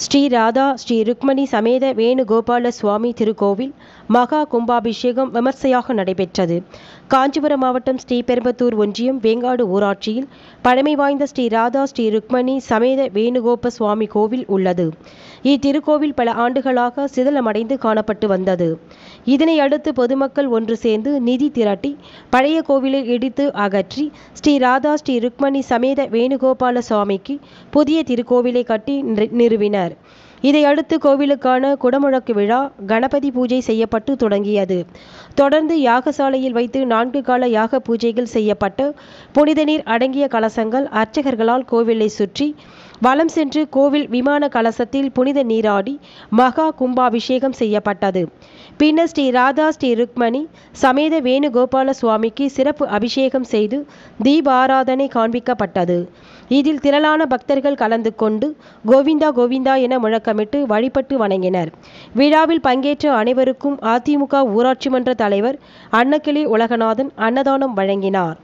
ஸ்ரீ ராதா ஸ்ரீ ருக்மணி சமேத வேணுகோபால சுவாமி திருக்கோவில் மகா கும்பாபிஷேகம் விமர்சையாக நடைபெற்றது. காஞ்சிபுரம் மாவட்டம் ஸ்ரீபெரும்புதூர் ஒன்றியம் வேங்காடு ஊராட்சியில் பழமை வாய்ந்த ஸ்ரீ ராதா ஸ்ரீ ருக்மணி சமேத வேணுகோப சுவாமி கோவில் உள்ளது. இத்திருக்கோவில் பல ஆண்டுகளாக சிதிலமடைந்து காணப்பட்டு வந்தது. இதனை அடுத்து பொதுமக்கள் ஒன்று சேர்ந்து நிதி திரட்டி பழைய கோவிலை இடித்து அகற்றி ஸ்ரீ ராதா ஸ்ரீ ருக்மணி சமேத வேணுகோபால சுவாமிக்கு புதிய திருக்கோவிலை கட்டி நிறுவினர். இதையடுத்து கோவிலுக்கான குடமுழக்கு விழா, கணபதி பூஜை செய்யப்பட்டு தொடங்கியது. தொடர்ந்து யாகசாலையில் வைத்து 4 கால யாக பூஜைகள் செய்யப்பட்டு புனித நீர் அடங்கிய கலசங்கள் அர்ச்சகர்களால் கோவிலை சுற்றி வலம் சென்று கோவில் விமான கலசத்தில் புனித நீராடி மகா கும்பாபிஷேகம் செய்யப்பட்டது. பின்னர் ஸ்ரீ ராதா ஸ்ரீ ருக்மணி சமேத வேணுகோபால சுவாமிக்கு சிறப்பு அபிஷேகம் செய்து தீபாராதனை காண்பிக்கப்பட்டது. இதில் திரளான பக்தர்கள் கலந்து கொண்டு கோவிந்தா கோவிந்தா என முழக்கமிட்டு வழிபட்டு வணங்கினர். விழாவில் பங்கேற்ற அனைவருக்கும் அதிமுக ஊராட்சி மன்ற தலைவர் அன்னக்கிளி உலகநாதன் அன்னதானம் வழங்கினார்.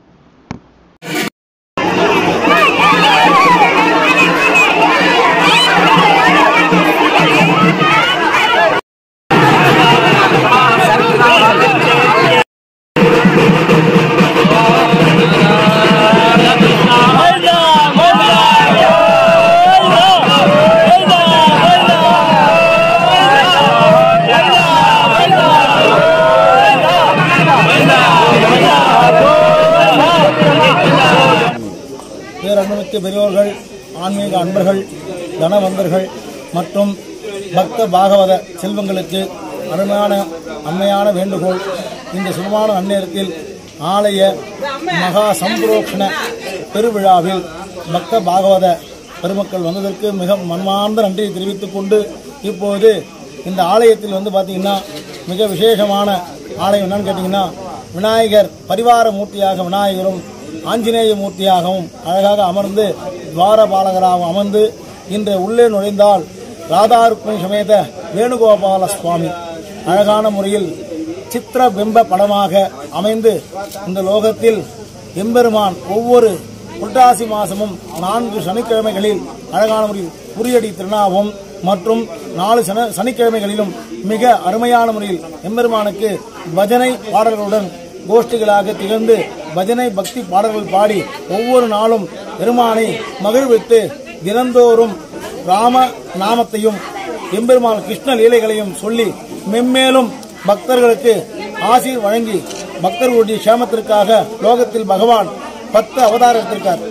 பேரன்புமிக்க பெரியோர்கள், ஆன்மீக அன்பர்கள், தனவந்தர்கள் மற்றும் பக்த பாகவத செல்வங்களுக்கு அருமையான வேண்டுகோள். இந்த சுபமான நன்னேரத்தில் ஆலய மகா சம்புரோக்ஷண பெருவிழாவில் பக்த பாகவத பெருமக்கள் வந்ததற்கு மிக மனமார்ந்த நன்றியை தெரிவித்துக் கொண்டு, இப்போது இந்த ஆலயத்தில் பார்த்தீங்கன்னா மிக விசேஷமான ஆலயம் என்னன்னு கேட்டீங்கன்னா, விநாயகர் பரிவார மூர்த்தியாக விநாயகரும் ஆஞ்சநேய மூர்த்தியாகவும் அழகாக அமர்ந்து துவாரபாலகராகவும் அமர்ந்து இன்று உள்ளே நுழைந்தால் ராதா ருக்மணி சமேத வேணுகோபால சுவாமி அழகான முறையில் சித்திர பிம்ப படமாக அமைந்து இந்த லோகத்தில் எம்பெருமான் ஒவ்வொரு புரட்டாசி மாசமும் 4 சனிக்கிழமைகளில் அழகான முறையில் குறியடி திருநாவும் மற்றும் 4 சனிக்கிழமைகளிலும் மிக அருமையான முறையில் எம்பெருமானுக்கு பஜனை பாடல்களுடன் கோஷ்டிகளாக திகழ்ந்து பஜனை பக்தி பாடல்கள் பாடி ஒவ்வொரு நாளும் பெருமானை மகிழ்வித்து தினந்தோறும் ராம நாமத்தையும் எம்பெருமான் கிருஷ்ண லீலைகளையும் சொல்லி மென்மேலும் பக்தர்களுக்கு ஆசீர் வழங்கி பக்தர்களுடைய சேமத்திற்காக லோகத்தில் பகவான் 10 அவதாரம் எடுத்திருக்கார்.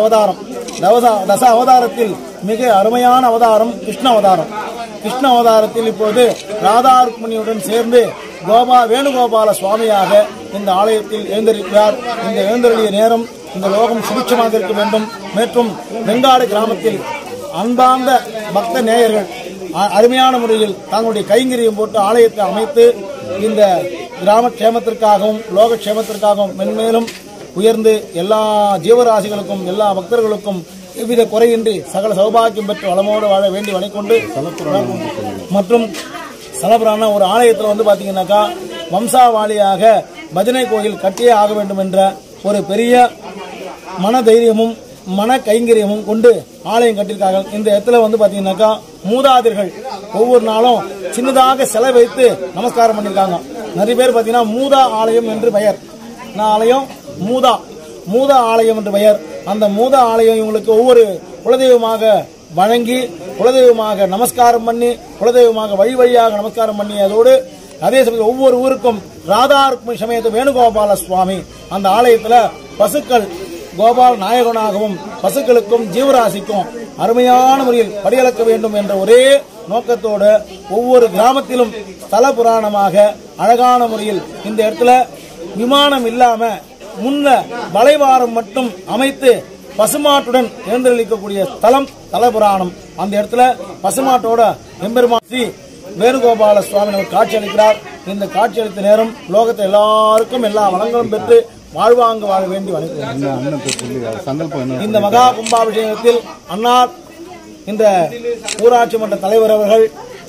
தச அவதாரத்தில் மிக அருமையான அவதாரம் கிருஷ்ண அவதாரம். கிருஷ்ண அவதாரத்தில் இப்போது ராதா ருக்மணியுடன் சேர்ந்து வேணுகோபால சுவாமியாக இந்த ஆலயத்தில் எழுந்திருக்கிறார். இந்த எழுந்தருளிய நேரம் இந்த லோகம் சுபிட்சமாக இருக்க வேண்டும். மற்றும் வெங்காடு கிராமத்தில் அன்பார்ந்த பக்த நேயர்கள் அருமையான முறையில் தங்களுடைய கைங்கரியம் போட்டு ஆலயத்தை அமைத்து இந்த கிராம க்ஷேமத்திற்காகவும் லோக க்ஷேமத்திற்காகவும் மென்மேலும் உயர்ந்து எல்லா ஜீவராசிகளுக்கும் எல்லா பக்தர்களுக்கும் எவ்வித குறையின்றி சகல சௌபாக்கியம் பெற்று வளமோடு வாழ வேண்டி வணக்கொண்டு மற்றும் சலபுரான ஒரு ஆலயத்தில் பார்த்தீங்கன்னாக்கா வம்சாவாளியாக பஜனை கோயில் கட்டியே ஆக வேண்டும் என்ற ஒரு பெரிய மன தைரியமும் மன கைங்கரியமும் கொண்டு ஆலயம் கட்டியிருக்காங்க. இந்த இடத்துல பார்த்தீங்கன்னாக்கா மூதாதிர்கள் ஒவ்வொரு நாளும் சின்னதாக சிலை வைத்து நமஸ்காரம் பண்ணியிருக்காங்க. நிறைய பேர் பார்த்தீங்கன்னா மூதா ஆலயம் என்று பெயர். ஆலயம் மூதா ஆலயம் என்று பெயர். அந்த மூதா ஆலயம் இவங்களுக்கு ஒவ்வொரு குலதெய்வமாக வழங்கி குலதெய்வமாக நமஸ்காரம் பண்ணி குலதெய்வமாக வழியாக நமஸ்காரம் பண்ணி அதோடு அதே சமயம் ஒவ்வொரு ஊருக்கும் ராதா ருக்மணி சமேத வேணுகோபால சுவாமி அந்த ஆலயத்தில் பசுக்கள் கோபால் நாயகனாகவும் பசுக்களுக்கும் ஜீவராசிக்கும் அருமையான முறையில் படியளக்க வேண்டும் என்ற ஒரே நோக்கத்தோடு ஒவ்வொரு கிராமத்திலும் ஸ்தல புராணமாக அழகான முறையில் இந்த இடத்துல விமானம் இல்லாம முன்ன வளைவாரம் மட்டும் அமைத்து பசுமாட்டுடன் எழுந்தருளிக்கக்கூடிய ஸ்தலம் தலபுராணம். அந்த இடத்துல பசுமாட்டோட எம்பெருமான் ஸ்ரீ வேணுகோபால சுவாமி நமக்கு காட்சி அளிக்கிறார். இந்த காட்சி அளித்த நேரம் லோகத்தை எல்லாருக்கும் எல்லா வளங்களும் பெற்று வாழ்வாங்கு வாழ வேண்டி வணங்குகிறேன். இந்த மகா கும்பாபிஷேகத்தில் அன்னார் இந்த ஊராட்சி மன்ற தலைவர் அவர்கள்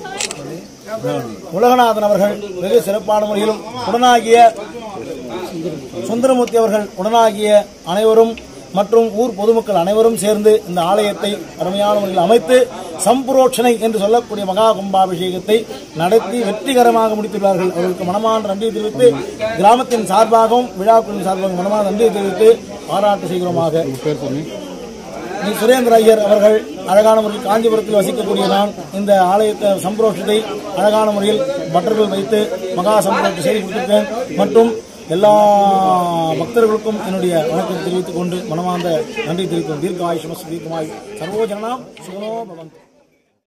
உலகநாதன் அவர்கள் வெகு சிறப்பான முறையிலும் உடனாகிய சுந்தரமூர்த்தி அவர்கள் உடனாகிய அனைவரும் மற்றும் ஊர் பொதுமக்கள் அனைவரும் சேர்ந்து இந்த ஆலயத்தை அருமையான முறையில் அமைத்து சம்புரோட்சனை என்று சொல்லக்கூடிய மகா கும்பாபிஷேகத்தை நடத்தி வெற்றிகரமாக முடித்துள்ளார்கள். அவர்களுக்கு மனமார்ந்த நன்றி தெரிவித்து கிராமத்தின் சார்பாகவும் விழாக்குழுவின் சார்பாகவும் மனமார்ந்த நன்றி தெரிவித்து பாராட்டு செய்கிறோமாக. சுரேந்திர ஐயர் அவர்கள் அழகான முறையில் காஞ்சிபுரத்தில் வசிக்கக்கூடிய நான் இந்த ஆலயத்தை சம்பரோஷத்தை அழகான முறையில் பட்டர்கள் வைத்து மகா சம்பரோஷத்தை செய்து கொடுத்திருக்கேன். மற்றும் எல்லா பக்தர்களுக்கும் என்னுடைய வணக்கம் தெரிவித்துக் கொண்டு மனமார்ந்த நன்றி தெரிவிக்கும். தீர்க்காயுஷ்மஸ் தீர்க்கமாய் சர்வோஜனாம் சுகனோ பவந்து.